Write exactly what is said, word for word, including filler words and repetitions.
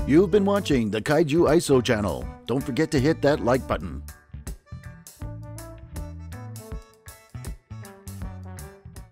You've been watching the Kaijuiso channel. Don't forget to hit that like button.